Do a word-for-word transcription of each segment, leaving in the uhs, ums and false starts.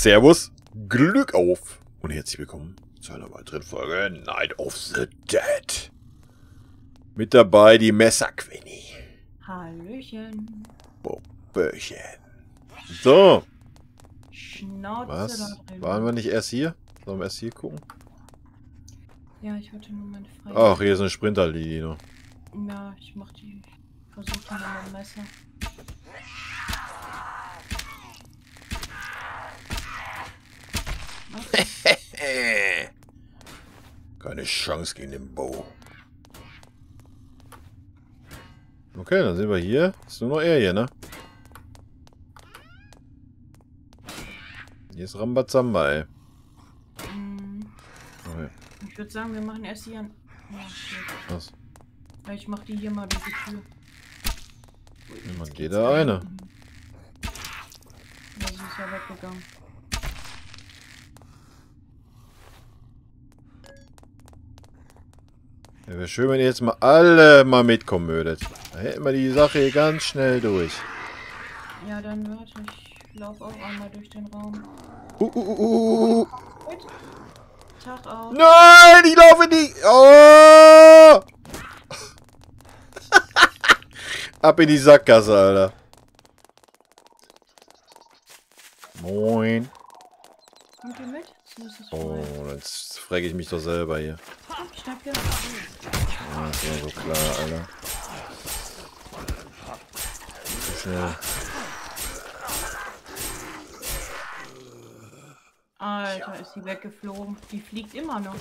Servus, Glück auf und herzlich willkommen zu einer weiteren Folge Night of the Dead. Mit dabei die Messer-Quinny. Hallöchen. Boböchen. So. Schnauze Was? da drin. Waren wir nicht erst hier? Sollen wir erst hier gucken? Ja, ich wollte nur meine Freie. Ach, hier ist eine Sprinterlinie noch. Ja, ich mach die. Versuche die mal mit dem Messer. Keine Chance gegen den Bo. Okay, dann sind wir hier. Ist nur noch er hier, ne? Hier ist Rambazamba, ey. Mm, Okay. ich würde sagen, wir machen erst hier. An ja, shit. Was? Ja, ich mach die hier mal durch die Tür. Ja, man geht da eine. Ja, sie ist ja weggegangen. Ja, wäre schön, wenn ihr jetzt mal alle mal mitkommen würdet. Da hätten wir die Sache hier ganz schnell durch. Ja, dann warte, ich laufe auch einmal durch den Raum. Uh, uh, uh, uh, uh. Gut. Tag auf. Nein, ich laufe nicht. Oh! Ab in die Sackgasse, Alter. Moin. Kommt ihr mit? So ist es Oh, voll. jetzt frage ich mich doch selber hier. Schnappt ihr? Ja, das war so klar, Alter. So schnell. Alter, ist sie weggeflogen. Die fliegt immer noch.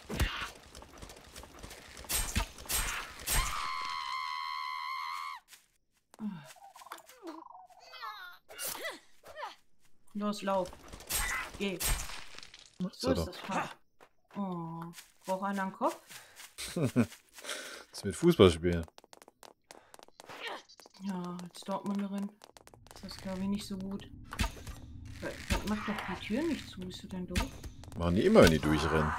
Los, lauf. Geh. So So ist doch. das Fall. Oh, braucht einer einen Kopf? Das mit Fußball spielen. Ja, als Dortmunderin ist das, glaube ich, nicht so gut. Das das macht doch die Tür nicht zu. Bist du denn doof? Machen die immer, wenn die durchrennen.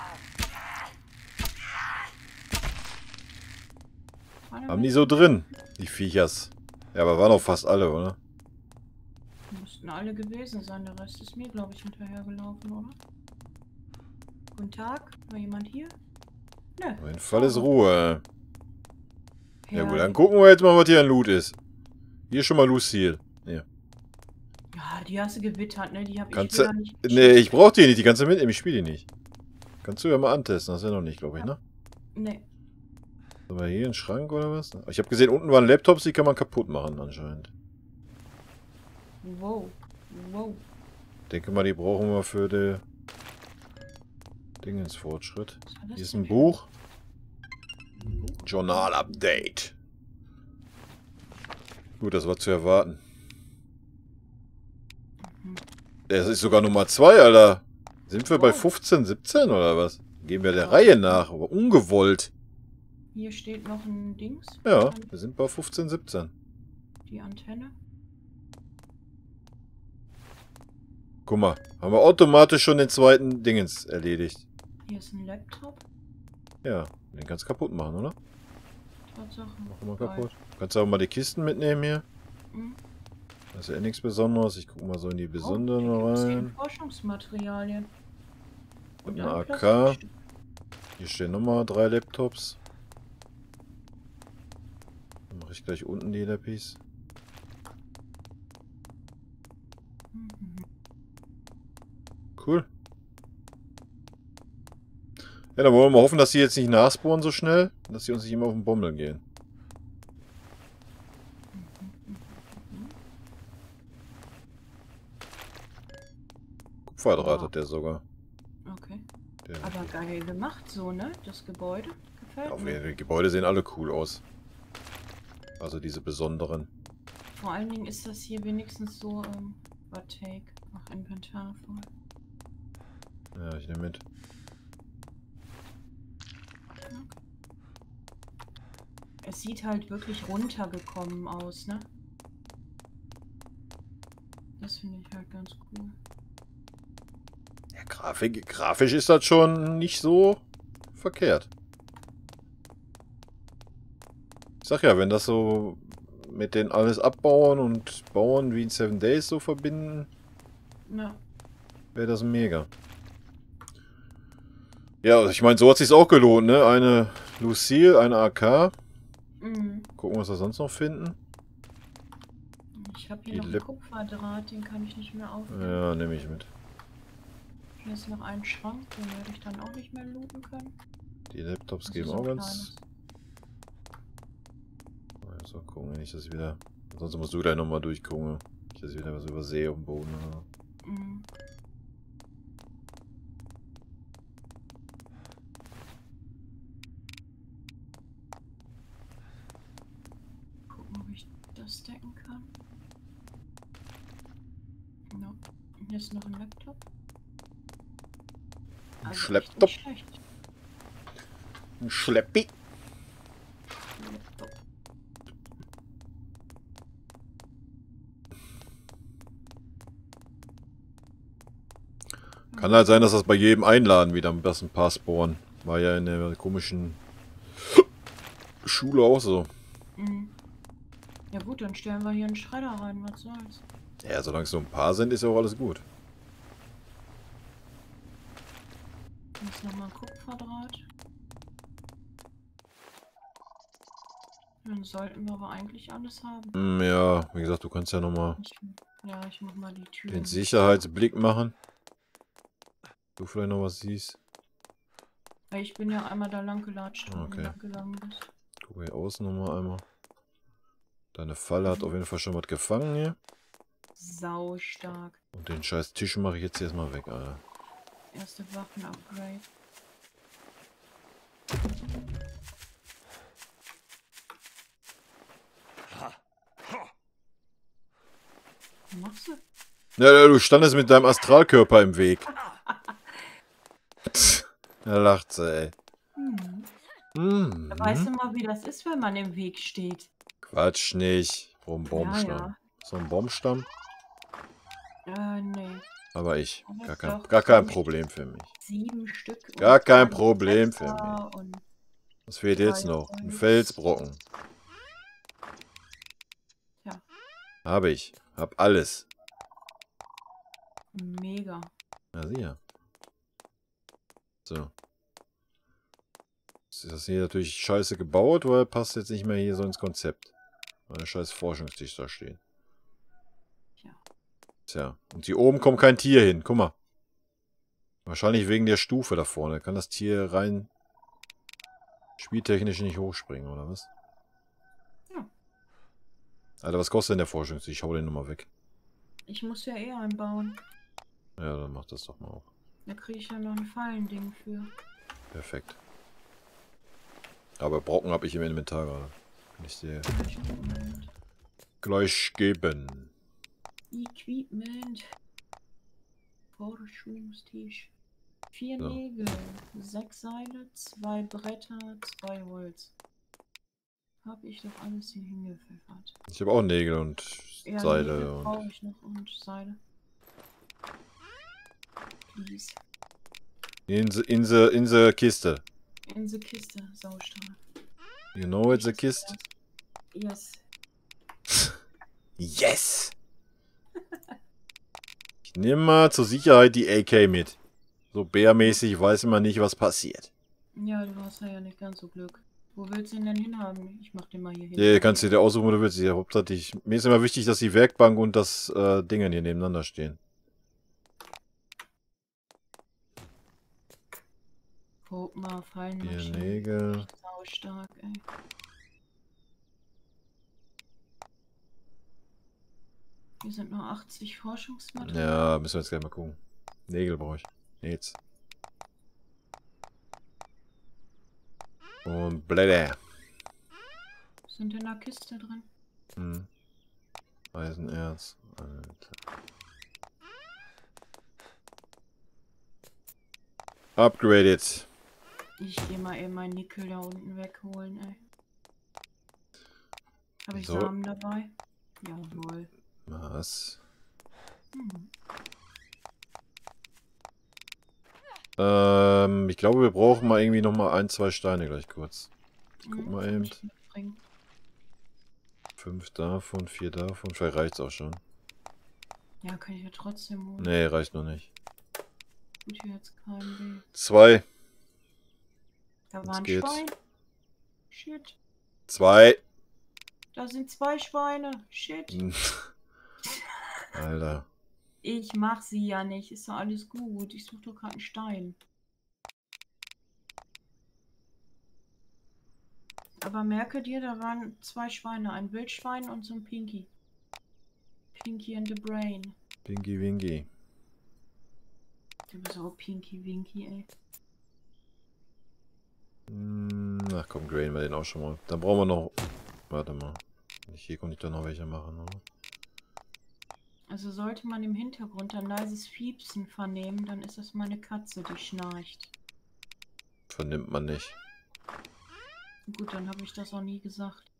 Haben die so drin, die Viechers. Ja, aber waren auch fast alle, oder? Müssten alle gewesen sein. Der Rest ist mir, glaube ich, hinterhergelaufen, oder? Guten Tag. War jemand hier? Nö. Auf jeden Fall ist Ruhe. Ja gut, dann Herrlich. gucken wir jetzt mal, was hier an Loot ist. Hier ist schon mal Lucille. Ja. Ja, die hast du gewittert, ne? Die habe ich Kannst wieder du... nicht. Nee, ich brauch die nicht. Die kannst du mitnehmen. Ich spiele die nicht. Kannst du ja mal antesten. Das ist ja noch nicht, glaube ich, ne? Nee. Haben wir hier einen Schrank oder was? Ich habe gesehen, unten waren Laptops, die kann man kaputt machen anscheinend. Wow. Wow. Ich denke mal, die brauchen wir für den Dingensfortschritt. Was war das Hier ist denn ein für Buch. Journal Update. Gut, das war zu erwarten. Mhm. Das ist sogar Nummer zwei, Alter. Sind wir bei Wow. fünfzehn, siebzehn oder was? Gehen wir der Ja. Reihe nach, aber ungewollt. Hier steht noch ein Dings. Ja, wir sind bei fünfzehn, siebzehn. Die Antenne. Guck mal, haben wir automatisch schon den zweiten Dingens erledigt. Hier ist ein Laptop. Ja, den kannst du kaputt machen, oder? Tatsache. Mach mal kaputt. Kannst du auch mal die Kisten mitnehmen hier. Hm? Das ist ja nichts Besonderes. Ich guck mal so in die Besonderen Oh, da gibt's eben rein. Forschungsmaterialien. Und ein eine A K. Plastikstück. Hier stehen nochmal drei Laptops. Dann mache ich gleich unten die Lapis. Mhm. Cool. Ja, dann wollen wir mal hoffen, dass sie jetzt nicht nachspawnen so schnell. Dass sie uns nicht immer auf den Bommel gehen. Kupferdraht Wow. hat der sogar. Okay. Der, Aber geil gemacht so, ne? Das Gebäude. Gefällt auf mir. jeden Fall, die Gebäude sehen alle cool aus. Also diese besonderen. Vor allen Dingen ist das hier wenigstens so, ähm, Take. Ach, Inventar voll. Ja, ich nehme mit. Okay. Es sieht halt wirklich runtergekommen aus, ne? Das finde ich halt ganz cool. Ja, Grafik, grafisch ist das schon nicht so verkehrt. Ich sag ja, wenn das so mit den alles abbauen und bauen wie in Seven Days so verbinden. Ja. wäre das mega. Ja, ich meine, so hat sich's auch gelohnt, ne? Eine Lucille, eine A K. Mhm. Gucken, was wir sonst noch finden. Ich habe hier Die noch einen Lip- Kupferdraht, den kann ich nicht mehr aufnehmen. Ja, nehme ich mit. Hier ist noch ein Schrank, den werde ich dann auch nicht mehr looten können. Die Laptops Das geben ist auch ein ganz... So, gucken, wenn ich das wieder... Sonst musst du gleich nochmal durchgucken. Ich das wieder was übersehe auf dem Boden. Oder? Mhm. Gucken, ob ich das decken kann. No. Hier ist noch ein Laptop. Ein Also Schlepptop. echt nicht schlecht. Ein Schleppi. Laptop. Kann halt sein, dass das bei jedem Einladen wieder am besten Paar spawnen. War ja in der komischen Schule auch so. Mhm. Ja gut, dann stellen wir hier einen Schredder rein, was soll's. Ja, solange es so ein paar sind, ist ja auch alles gut. Hier ist nochmal ein Kupferdraht. Dann sollten wir aber eigentlich alles haben. Hm, ja, wie gesagt, du kannst ja nochmal Ich, ja, ich mach mal die Tür. den Sicherheitsblick machen. Du vielleicht noch was siehst. Weil ich bin ja einmal da lang gelatscht, wo Okay. du lang gegangen bist. Guck hier außen nochmal einmal. Deine Falle hat auf jeden Fall schon was gefangen hier. Sau stark. Und den scheiß Tisch mache ich jetzt erstmal weg, Alter. Erste Waffen-Upgrade. Was machst du? Ja, ja, du standest mit deinem Astralkörper im Weg. Da lacht sie, ey. Hm. Mhm. Weißt du mal, wie das ist, wenn man im Weg steht? Quatsch nicht. Oh, ein Baumstamm. Ja, So ein Baumstamm? ja. Äh, nee. Aber ich. Aber Gar kein, doch, gar kein so Problem für mich. Sieben Stück. und Gar kein zwei Problem für Fenster und Was fehlt jetzt drei noch? Ein Holz. Felsbrocken. Ja. Habe ich. Hab alles. Mega. Na sicher. So. Jetzt ist das hier natürlich scheiße gebaut, weil passt jetzt nicht mehr hier so ins Konzept. Weil der scheiß Forschungstisch da steht. Tja. Tja. Und hier oben kommt kein Tier hin. Guck mal. Wahrscheinlich wegen der Stufe da vorne. Kann das Tier rein spieltechnisch nicht hochspringen, oder was? Ja. Alter, was kostet denn der Forschungstisch? Ich hau den nochmal weg. Ich muss ja eh einbauen. Ja, dann mach das doch mal auch. Da kriege ich ja noch ein Fallending für. Perfekt. Aber Brocken habe ich im Inventar gerade. Kann ich dir Equipment. gleich geben. Equipment. Forschungstisch. Vier So. Nägel, sechs Seile, zwei Bretter, zwei Holz. Hab ich doch alles hier hingepfeffert. Ich habe auch Nägel und Ja, Seile Nägel und... brauche ich noch und Seile. Please. In the, in the, in the Kiste. In the Kiste, Saustall. You know it's a Kiste? Yes. Yes! Ich nehme mal zur Sicherheit die A K mit. So bärmäßig weiß man nicht, was passiert. Ja, du hast ja nicht ganz so Glück. Wo willst du ihn denn hinhaben? Ich mach den mal hier hin. Ja, kannst du dir aussuchen, wo du willst. Ja, Hauptsache, ich, mir ist immer wichtig, dass die Werkbank und das äh, Dingen hier nebeneinander stehen. Guck mal, fein. Vier Nägel. Sau stark, ey. Hier sind nur achtzig Forschungsmaterialien. Ja, müssen wir jetzt gleich mal gucken. Nägel brauche ich. Jetzt. Und Blätter. Sind in der Kiste drin. Hm. Eisenerz. Alter. Upgraded. Ich gehe mal eben meinen Nickel da unten wegholen, ey. Habe ich So. Samen dabei? Jawohl. Was? Hm. Ähm, ich glaube, wir brauchen mal irgendwie noch mal ein, zwei Steine gleich kurz. Guck Hm, mal kann eben. ich mitbringen. Fünf davon, vier davon. Vielleicht reicht's auch schon. Ja, kann ich ja trotzdem holen. Nee, reicht noch nicht. tut hier jetzt keinen weh. Zwei. Da Jetzt war ein geht's. Schwein. Shit. Zwei. Da sind zwei Schweine. Shit. Alter. Ich mach sie ja nicht. Ist doch alles gut. Ich suche doch gerade einen Stein. Aber merke dir, da waren zwei Schweine. Ein Wildschwein und so ein Pinky. Pinky and the Brain. Pinky Winky. Du bist auch Pinky Winky, ey. Hm, ach komm, graden wir den auch schon mal. Dann brauchen wir noch... Warte mal. Hier konnte ich doch noch welche machen, oder? Also sollte man im Hintergrund ein leises Fiepsen vernehmen, dann ist das meine Katze, die schnarcht. Vernimmt man nicht. Gut, dann habe ich das auch nie gesagt.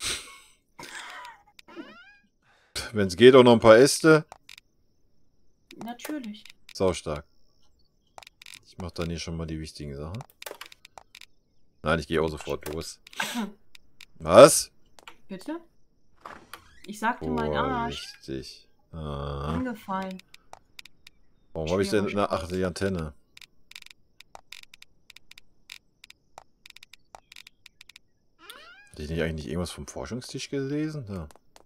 Wenn es geht, auch noch ein paar Äste. Natürlich. Saustark. Ich mache dann hier schon mal die wichtigen Sachen. Nein, ich gehe auch sofort los. Was? Bitte? Ich sagte mein Arsch. Richtig. Ah. Angefallen. Warum habe ich denn... Na, ach, die Antenne. Hatte ich nicht eigentlich irgendwas vom Forschungstisch gelesen? Ja.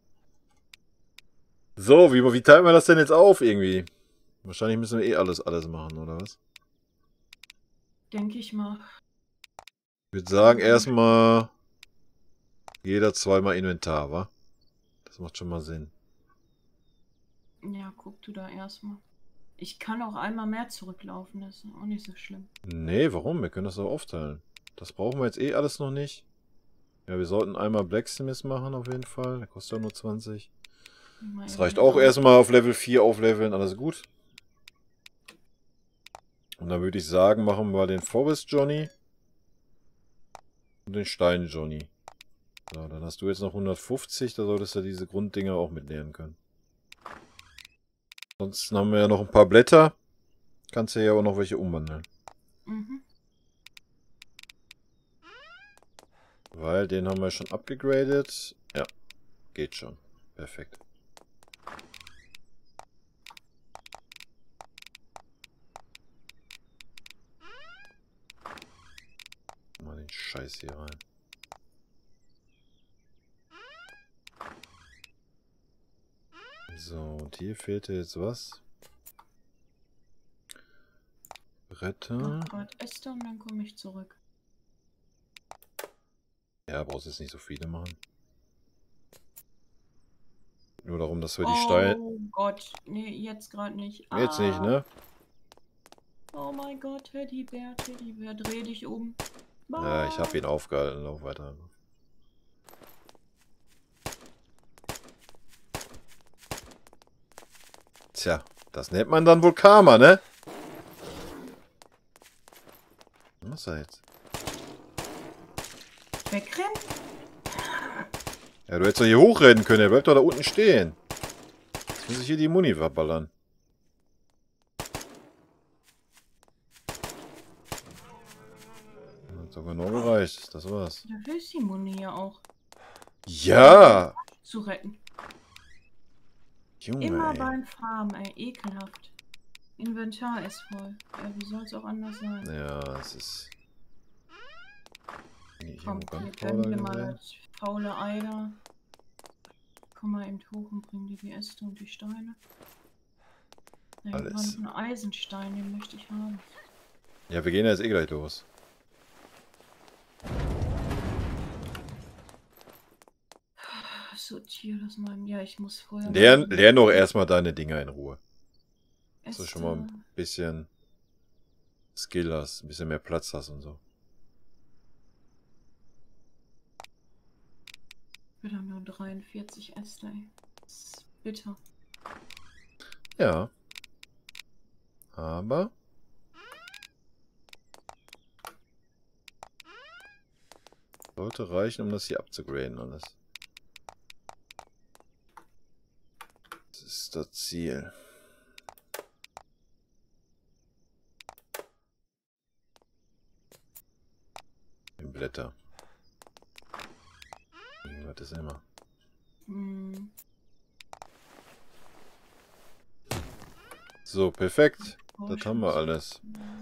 So, wie, wie teilen wir das denn jetzt auf irgendwie? Wahrscheinlich müssen wir eh alles, alles machen, oder was? Denke ich mal. Ich würde sagen, erstmal jeder zweimal Inventar, wa? Das macht schon mal Sinn. Ja, guck du da erstmal. Ich kann auch einmal mehr zurücklaufen, das ist auch nicht so schlimm. Nee, warum? Wir können das auch aufteilen. Das brauchen wir jetzt eh alles noch nicht. Ja, wir sollten einmal Blacksmith machen auf jeden Fall. Der kostet ja nur zwanzig. Das reicht auch erstmal auf Level vier aufleveln, alles gut. Und dann würde ich sagen, machen wir den Forest Johnny und den Stein Johnny. So, dann hast du jetzt noch hundertfünfzig, da solltest du diese Grunddinger auch mitnehmen können. Ansonsten haben wir ja noch ein paar Blätter. Kannst du ja auch noch welche umwandeln. Mhm. Weil den haben wir schon abgegradet. Ja, geht schon. Perfekt. Mal den Scheiß hier rein. So, und hier fehlt jetzt was? Bretter. Mach grad Äste und dann komme ich zurück. Ja, brauchst jetzt nicht so viele machen. Nur darum, dass wir die Oh Steine... Oh Gott, nee, jetzt gerade nicht. Jetzt nicht, ne? Oh mein Gott, Teddybär, Teddybär, dreh dich um. Ja, ich habe ihn aufgehalten. Lauf weiter. Tja, das nennt man dann wohl Karma, ne? Was ist da jetzt? Wegrennen? Ja, du hättest doch hier hochrennen können. Er bleibt doch da unten stehen. Jetzt muss ich hier die Muni verballern. Hat sogar noch gereicht. Das war's. Dafür ist die Muni ja auch. Ja! Zu retten. Junge, Immer ey. beim Farmen, ey. Ekelhaft. Inventar ist voll. Ja, wie soll es auch anders sein? Ja, es ist... Nee, ich Komm, habe wir Gunpowder gönnen dir gesehen. mal das faule Ei da. Komm mal eben hoch und bring dir die Äste und die Steine. Da war Alles. noch ein Eisenstein, den möchte ich haben. Ja, wir gehen ja jetzt eh gleich los. Sortiere das mal. Ja, ich muss vorher... Lern, lern doch erstmal deine Dinger in Ruhe. Dass du Äste. schon mal ein bisschen Skill hast, ein bisschen mehr Platz hast und so. Wieder nur dreiundvierzig Äste, ey. Das ist bitter. Ja. Aber... sollte reichen, um das hier abzugraden alles. Das ist das Ziel. Die Blätter. Was ist immer. Hm. So, perfekt. Das haben wir alles.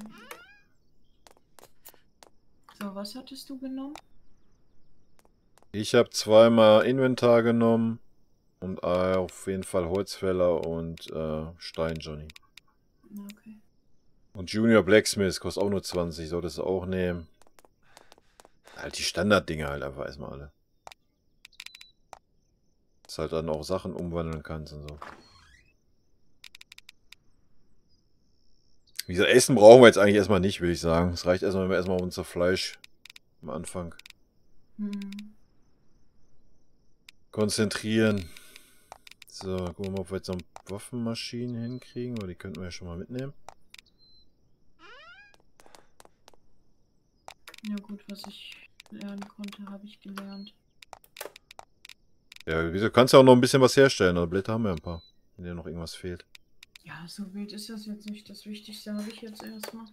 So, was hattest du genommen? Ich habe zweimal Inventar genommen und auf jeden Fall Holzfäller und äh, Stein Johnny. Okay. Und Junior Blacksmith kostet auch nur zwanzig, solltest du auch nehmen. Halt die Standarddinger halt einfach erstmal alle. Dass halt dann auch Sachen umwandeln kannst und so. Wie gesagt, Essen brauchen wir jetzt eigentlich erstmal nicht, würde ich sagen. Es reicht erstmal, wenn wir erstmal unser Fleisch am Anfang Hm. konzentrieren. So, gucken wir mal, ob wir jetzt noch Waffenmaschinen hinkriegen, weil die könnten wir ja schon mal mitnehmen. Ja gut, was ich lernen konnte, habe ich gelernt. Ja, wieso kannst du auch noch ein bisschen was herstellen? Also Blätter haben wir ein paar, wenn dir noch irgendwas fehlt. Ja, so wild ist das jetzt nicht. Das Wichtigste habe ich jetzt erstmal.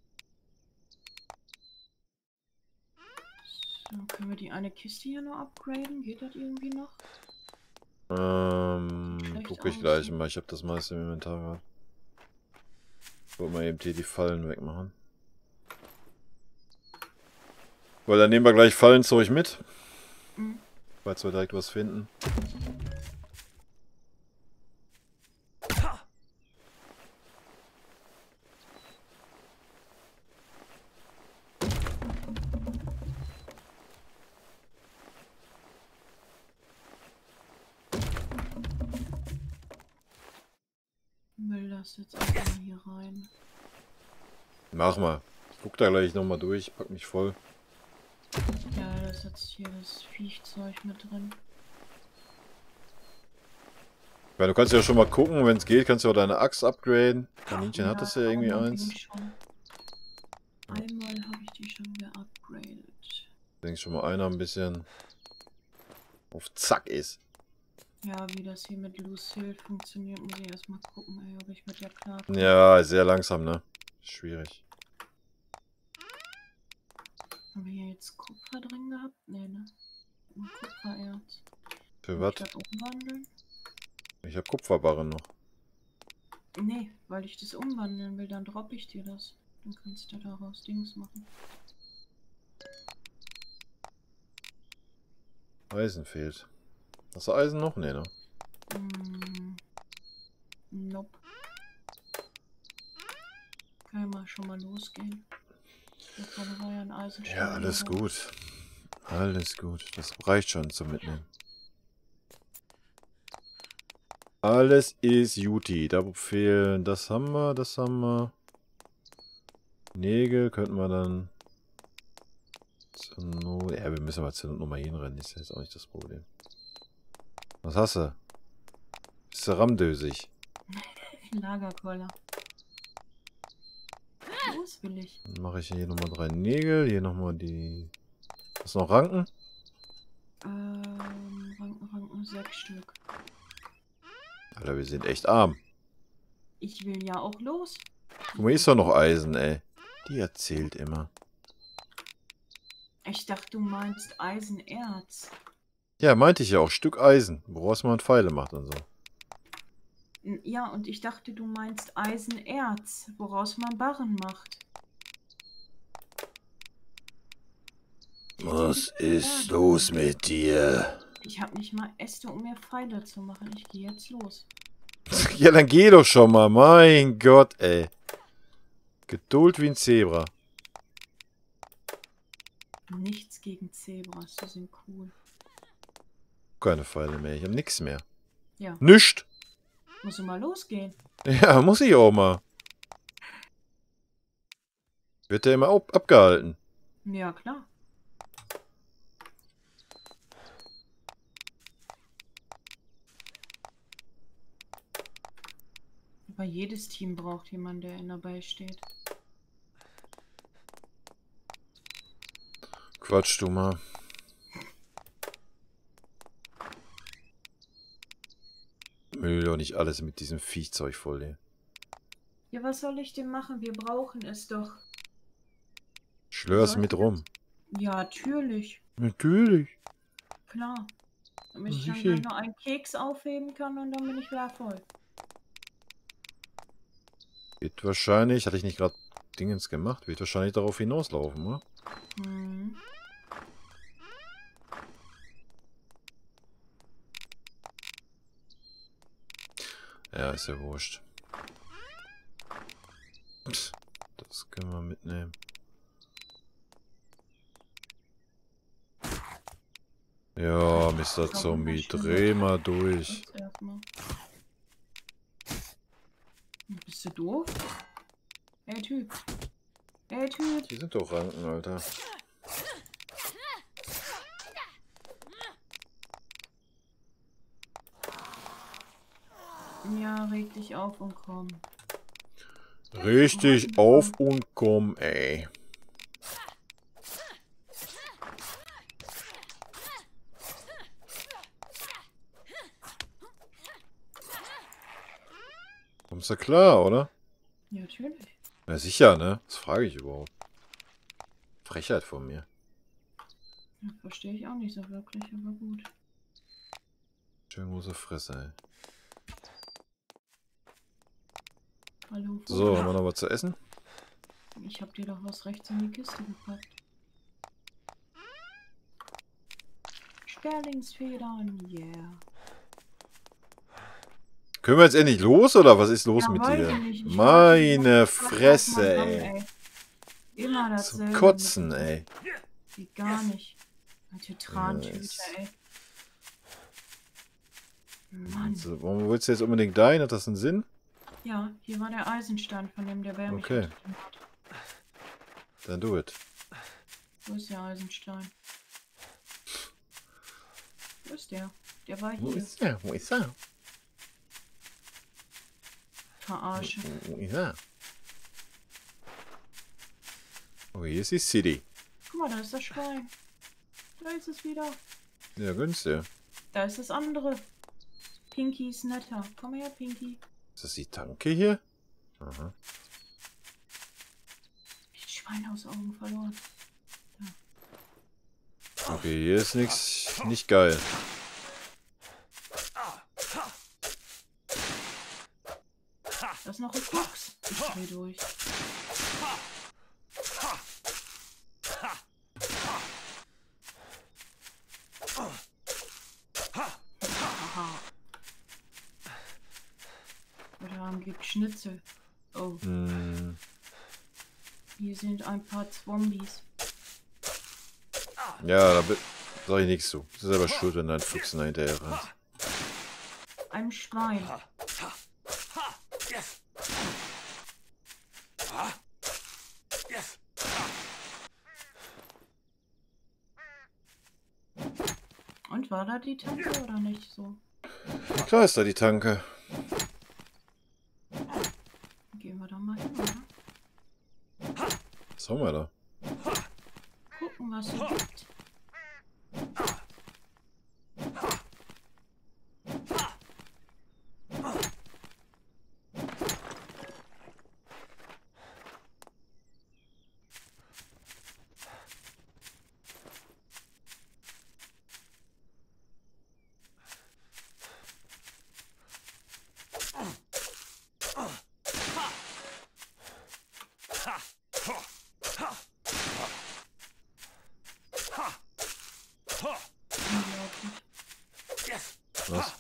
So, können wir die eine Kiste hier noch upgraden? Geht das irgendwie noch? Ähm, Schlecht gucke ich aus, gleich ne? mal. Ich habe das meiste im Inventar gerade. Ich wollte mal eben hier die Fallen wegmachen. Weil dann nehmen wir gleich Fallenzeug mit. Mhm. Falls wir direkt was finden. Will das jetzt einfach mal hier rein. Mach mal. Ich guck da gleich nochmal durch. Pack mich voll. Ja, da ist jetzt hier das Viechzeug mit drin. Ja, du kannst ja schon mal gucken, wenn es geht, kannst du auch deine Axt upgraden. Kaninchen Ja, hattest du ja irgendwie einmal bin eins. ich schon. Einmal habe ich die schon geupgradet. Ich denke schon mal einer ein bisschen auf Zack ist. Ja, wie das hier mit Lucille funktioniert, muss ich erstmal gucken, ey, ob ich mit der klarkomme. Ja, sehr langsam, ne? Schwierig. Haben wir hier jetzt Kupfer drin gehabt? Nee, ne? Nur Kupfererz. Für Kann was? ich das umwandeln? Ich habe Kupferbarren noch. Nee, weil ich das umwandeln will, dann droppe ich dir das. Dann kannst du daraus Dings machen. Eisen fehlt. Hast du Eisen noch? Nee, ne? Mm, nope. Kann ja mal schon mal losgehen. Da war ja ein Eisenstein. Ja, alles dabei. gut. Alles gut. Das reicht schon zum Mitnehmen. Alles ist Juti. Da fehlen. Das haben wir, das haben wir. Nägel könnten wir dann. Zur Not, ja, wir müssen aber zur Not nochmal hinrennen. Ist jetzt auch nicht das Problem. Was hast du? Bist du ramdösig? Lagerkoller. Los will ich. Dann mache ich hier nochmal drei Nägel. Hier nochmal die. Hast du noch Ranken? Ähm, Ranken, Ranken, sechs Stück. Alter, wir sind echt arm. Ich will ja auch los. Guck mal, hier ist doch noch Eisen, ey. Die erzählt immer. Ich dachte, du meinst Eisenerz. Ja, meinte ich ja auch. Stück Eisen. Woraus man Pfeile macht und so. N- Ja, und ich dachte, du meinst Eisenerz, woraus man Barren macht. Was ist los mit dir? Ich habe nicht mal Äste, um mir Pfeile zu machen. Ich gehe jetzt los. Ja, dann geh doch schon mal. Mein Gott, ey. Geduld wie ein Zebra. Nichts gegen Zebras, die sind cool. Keine Pfeile mehr. Ich hab nix mehr. Ja, Nischt. muss mal losgehen. Ja, muss ich auch mal. Wird der immer ab abgehalten. Ja, klar. Aber jedes Team braucht jemanden, der ihnen dabei steht. Quatsch, du mal. Müll doch nicht alles mit diesem Viechzeug voll, ey. Ja, was soll ich denn machen? Wir brauchen es doch. Schlör's Soll mit ich rum. Ja, natürlich. Natürlich. Klar. Damit ich dann Sicher. gleich noch einen Keks aufheben kann und dann bin ich wieder voll. Wird wahrscheinlich, hatte ich nicht gerade Dingens gemacht, wird wahrscheinlich darauf hinauslaufen, oder? Hm. Ja, ist ja wurscht. Psst, das können wir mitnehmen. Ja, Mister Zombie, dreh mal durch. Bist du doof? Ey, Typ. Ey, Typ. Die sind doch Ranken, Alter. Ja, reg dich auf und komm. Richtig auf und komm, ey. Kommst du klar, oder? Ja, natürlich. Na sicher, ne? Das frage ich überhaupt. Frechheit von mir. Ja, verstehe ich auch nicht so wirklich, aber gut. Schön große Fresse, ey. Hallo, So, haben wir noch was zu essen? Ich hab dir doch was rechts in die Kiste gepackt. Sperlingsfedern, yeah. Können wir jetzt endlich los, oder was ist los Ja, mit weiß dir? ich nicht. Ich Meine warte, Fresse, Mann, ey. ey. Immer Zum dasselbe. Kotzen, ey. Geht gar nicht. Alte Trantüte, Yes. ey. Mann. Also, warum willst du jetzt unbedingt dahin? Hat das einen Sinn? Ja, hier war der Eisenstein, von dem der Bär mich Okay. getrieben hat. Dann do it. Wo ist der Eisenstein? Wo ist der? Der war Wo hier. ist er? Wo ist er? Verarsche. Wo ist er? Oh, hier ist die City. Guck mal, da ist das Schwein. Da ist es wieder. Ja, günstig. Da ist das andere. Pinky ist netter. Komm her, Pinky. Ist das die Tanke hier? Aha. Ich Schwein aus Augen verloren. Okay, hier ist nichts, nicht geil. Da ist noch ein Fuchs. Ich dreh durch. Haha. Oder haben gibt Schnitzel. Oh, Hm, hier sind ein paar Zombies. ja, da bi- sag ich nichts zu. Das ist selber schuld, wenn dein Fuchs da hinterher rennt. Ein Schwein. Und war da die Tanke oder nicht so? Ja, klar ist da die Tanke. Gehen wir da mal hin, oder? Was haben wir da? Gucken, was es gibt. Was?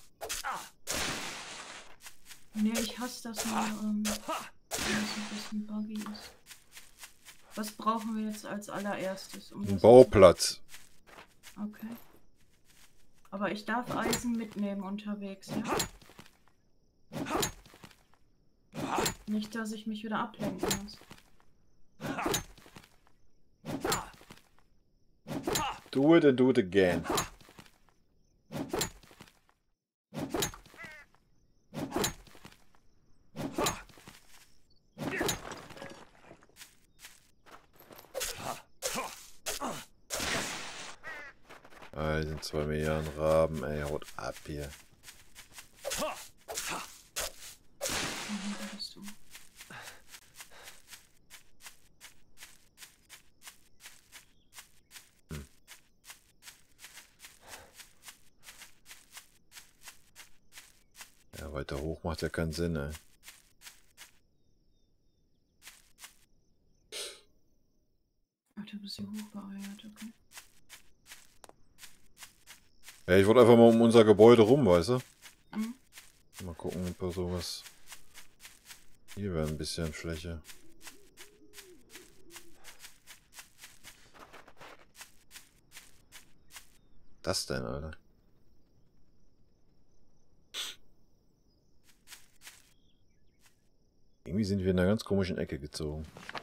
Nee, ich hasse das nur, ähm, wenn es ein bisschen buggy ist. Was brauchen wir jetzt als allererstes? Um Ein das Bauplatz. zu- Okay. Aber ich darf Eisen mitnehmen unterwegs, ja? Nicht, dass ich mich wieder ablenken muss. Do it and do it again. Ah, die sind zwei Milliarden Raben, ey, haut ab hier. Mhm, da bist du. Ja, weiter hoch macht ja keinen Sinn, ey. du bist hier hochgeeiert, okay. Ja, ich wollte einfach mal um unser Gebäude rum, weißt du? Mhm. Mal gucken, ob wir sowas... Hier wäre ein bisschen Fläche. Das denn, Alter? Irgendwie sind wir in einer ganz komischen Ecke gezogen.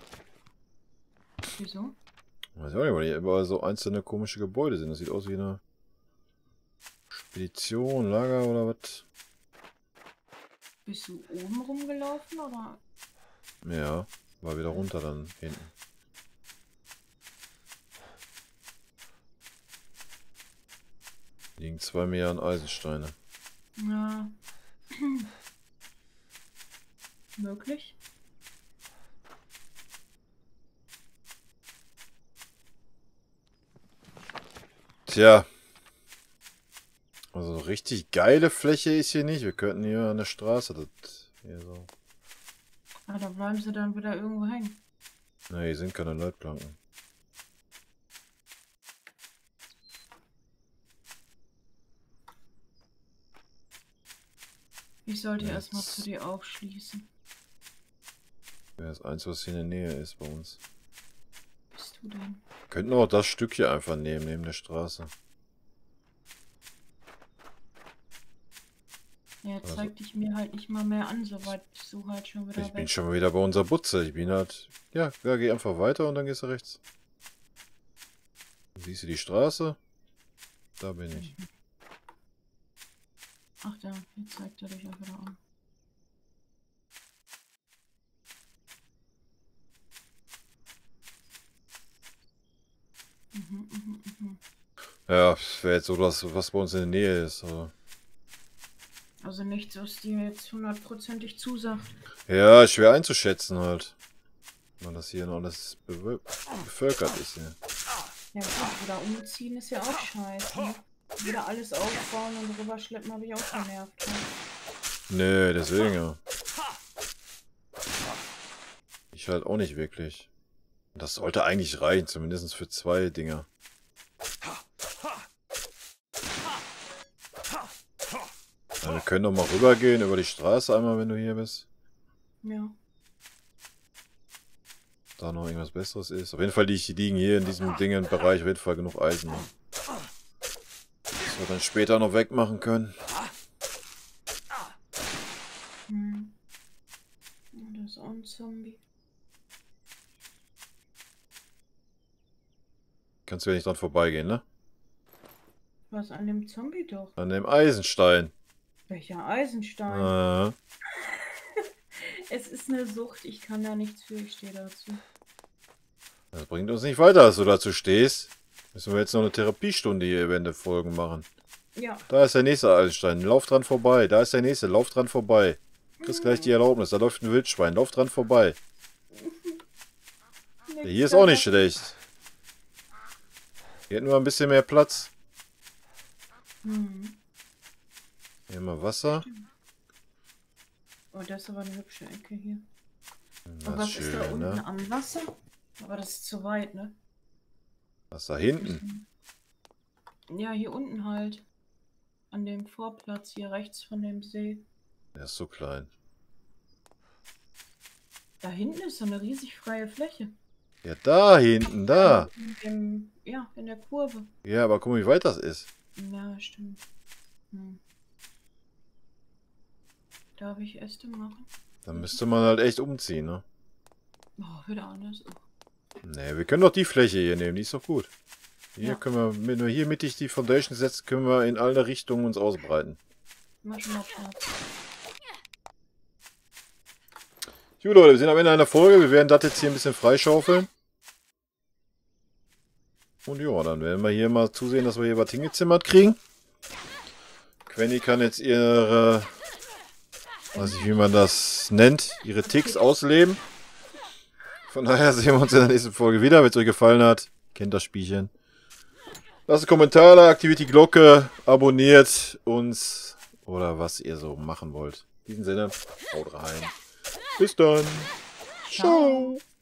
Wieso? Weiß ich auch nicht, weil hier überall so einzelne komische Gebäude sind. Das sieht aus wie eine Spedition, Lager oder was? Bist du oben rumgelaufen oder? Ja, war wieder runter dann hinten. Liegen zwei Milliarden Eisensteine. Ja. Möglich? Tja. Also richtig geile Fläche ist hier nicht. Wir könnten hier an der Straße das hier so. Ah, da bleiben sie dann wieder irgendwo hängen. Ne, hier sind keine Leitplanken. Ich sollte Jetzt. erstmal zu dir aufschließen. Ja, das Einzige, was hier in der Nähe ist bei uns. Bist du denn? Wir könnten auch das Stück hier einfach nehmen, neben der Straße. Ja, jetzt Also- zeig dich mir halt nicht mal mehr an, soweit bist du halt schon wieder Ich weg. bin schon wieder bei unserer Butze. Ich bin halt... Ja, ja, geh einfach weiter und dann gehst du rechts. Siehst du die Straße? Da bin ich. Ach da, jetzt zeigt er dich auch wieder an. Mhm, mhm, mhm. Ja, wäre jetzt so das, was bei uns in der Nähe ist. Aber Also nichts, was dir jetzt hundertprozentig zusagt. ja, schwer einzuschätzen halt. Weil das hier noch alles bewö- bevölkert ist hier. Ja gut, wieder umziehen ist ja auch scheiße. Ne? Wieder alles aufbauen und rüberschleppen habe ich auch genervt. Ne? Nö, deswegen ja. Ich halt auch nicht wirklich. Das sollte eigentlich reichen, zumindest für zwei Dinger. Ja, wir können doch mal rübergehen über die Straße einmal, wenn du hier bist. Ja. Da noch irgendwas Besseres ist. Auf jeden Fall die liegen hier in diesem Dingen-Bereich auf jeden Fall genug Eisen. Ne? Das wir dann später noch wegmachen können. Hm. Oh, das ist auch ein Zombie. Kannst du ja nicht dran vorbeigehen, ne? Was an dem Zombie doch? An dem Eisenstein. Welcher Eisenstein? Ah. Es ist eine Sucht, ich kann da nichts für, ich stehe dazu. Das bringt uns nicht weiter, dass du dazu stehst. Müssen wir jetzt noch eine Therapiestunde hier während der Folgen machen. Ja. Da ist der nächste Eisenstein. Lauf dran vorbei. Da ist der nächste. Lauf dran vorbei. Kriegst gleich die Erlaubnis. Da läuft ein Wildschwein. Lauf dran vorbei. Ja, hier ist auch nicht schlecht. Hier hätten wir ein bisschen mehr Platz. Hm. Hier haben wir Wasser. Oh, das ist aber eine hübsche Ecke hier. Das Und was ist ist da schön, unten ne? am Wasser? Aber das ist zu weit, ne? Was da hinten? Ja, hier unten halt. An dem Vorplatz hier rechts von dem See. Der ist so klein. Da hinten ist so eine riesig freie Fläche. Ja, da hinten, da. In dem, ja, in der Kurve. Ja, aber guck mal, wie weit das ist. Ja, stimmt. Hm. Darf ich Äste machen? Dann müsste man halt echt umziehen, ne? Oh, wieder anders. Ne, wir können doch die Fläche hier nehmen, die ist doch gut. Hier Ja. können wir, wenn wir hier mittig die Foundation setzen, können wir in alle Richtungen uns ausbreiten. Mach schon mal Platz. Gut, Leute, wir sind am Ende einer Folge. Wir werden das jetzt hier ein bisschen freischaufeln. Und ja, dann werden wir hier mal zusehen, dass wir hier was hingezimmert kriegen. Quenny kann jetzt ihre, weiß ich, wie man das nennt, ihre Ticks ausleben. Von daher sehen wir uns in der nächsten Folge wieder. Wenn es euch gefallen hat, kennt das Spielchen. Lasst einen Kommentar da, aktiviert die Glocke, abonniert uns oder was ihr so machen wollt. In diesem Sinne, haut rein. Bis dann. Ciao.